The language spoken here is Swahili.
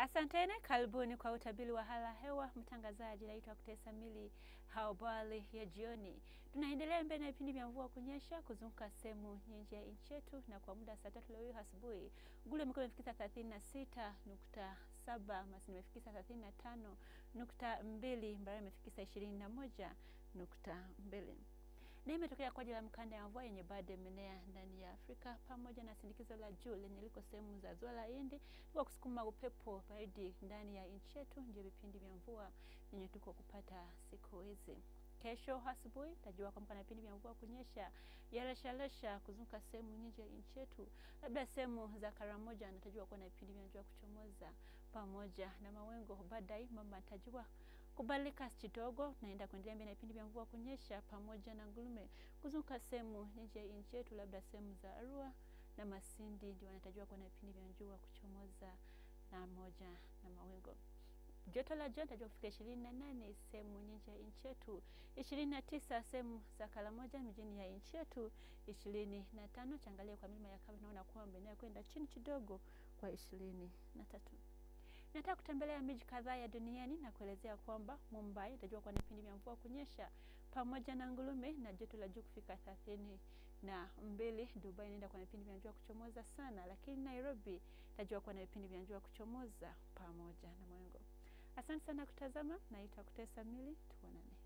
Asanteni, karibuni kwa utabiri wa hali ya hewa. Mtangazaji naitwa Kutesa Mili. Habari ya jioni. Tunaendelea mbele na vipindi vya mvua kunyesha kuzunguka sehemu nyingi ya nchi yetu, na kwa muda saa 3 leo asubuhi Gulu imekuwa imefikisha 36.7, Masini imefikisha 35.2, Mbarali imefikisha 21.2. Na imetokea kwa ajili ya mkanda ya mvua yenye baadhi ya mimea ndani ya Afrika pamoja na sindikizo la juu lenye liko sehemu za ziwa la Hindi kwa kusukuma upepo baridi ndani ya nchi yetu. Ndio vipindi vya mvua yenye tuko kupata siku hizi. Kesho asubuhi tajua kwamba kuna vipindi vya mvua kunyesha yaresha kuzunguka sehemu nyingi ya nchi yetu, labda sehemu za Karamoja natajua kuwa na vipindi vya mvua kuchomoza pamoja na mawengo. Baadaye mama tajua kubalika kidogo, naenda kuendelea mbele na vipindi vya mvua kunyesha pamoja na ngulume kuzunguka sehemu nyingi ya nchi yetu, labda sehemu za Arua na Masindi ndio wanatajua kuwa na vipindi vya mvua kuchomoza na moja na mawengo. Joto la jua tajua kufika 28 sehemu nyingi ya nchi yetu, 29 sehemu za Karamoja mjini ya nchi yetu, 25 changalia kwa milima ya Kawe naona kwamba inayo kwenda chini kidogo kwa 23. Nataka kutembelea miji kadhaa ya duniani na kuelezea kwamba Mumbai itajua kwa vipindi vya mvua kunyesha pamoja na ngulume na joto la juu kufika 32. Dubai inaenda kwa vipindi vya mvua kuchomoza sana, lakini Nairobi itajua kwa vipindi vya mvua kuchomoza pamoja na mawingu. Asante sana kutazama, naitwa Kutesa Mili, tuonane.